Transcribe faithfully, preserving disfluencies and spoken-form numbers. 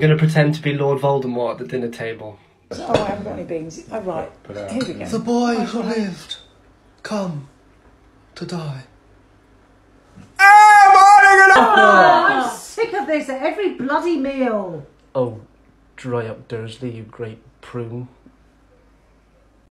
I'm going to pretend to be Lord Voldermort at the dinner table. Oh, I haven't got any beans. Oh, right. Here we go. The boy who lived, come to die. Oh, I'm sick of this at every bloody meal. Oh, dry up Dursley, you great prune.